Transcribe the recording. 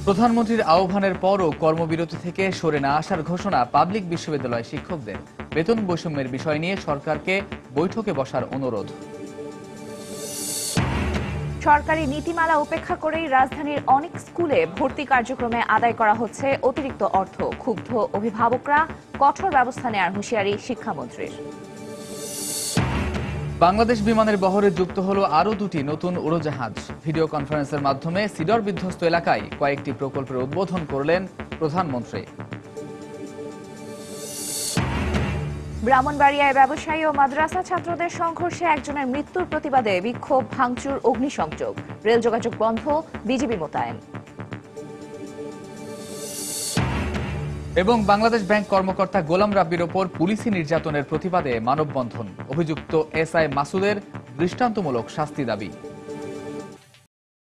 প্রধানমন্ত্রীর আহ্বানের পরও কর্মবিরতি থেকে সরে না আসার ঘোষণা পাবলিক বিশ্ববিদ্যালয় শিক্ষকদের। বেতন বৈষম্যের বিষয় নিয়ে সরকারকে বৈঠকে বসার অনুরোধ। সরকারি নীতিমালা উপেক্ষা করেই রাজধানীর অনেক স্কুলে ভর্তি কার্যক্রমে আদায় করা হচ্ছে অতিরিক্ত অর্থ। ক্ষুব্ধ অভিভাবকরা, কঠোর ব্যবস্থা নেওয়ার হুঁশিয়ারি শিক্ষামন্ত্রীর। বাংলাদেশ বিমানের বহরে যুক্ত হলো আরও দুটি নতুন উড়োজাহাজ। ভিডিও কনফারেন্সের মাধ্যমে সিডর বিধ্বস্ত এলাকায় কয়েকটি প্রকল্পের উদ্বোধন করলেন প্রধানমন্ত্রী। ব্রাহ্মণবাড়িয়ায় ব্যবসায়ী ও মাদ্রাসা ছাত্রদের সংঘর্ষে একজনের মৃত্যুর প্রতিবাদে বিক্ষোভ, ভাঙচুর, অগ্নিসংযোগ। রেল যোগাযোগ বন্ধ, বিজিবি মোতায়েন। এবং বাংলাদেশ ব্যাংক কর্মকর্তা গোলাম রাব্বির ওপর পুলিশি নির্যাতনের প্রতিবাদে মানববন্ধন। অভিযুক্ত এসআই মাসুদের দৃষ্টান্তমূলক শাস্তি দাবি।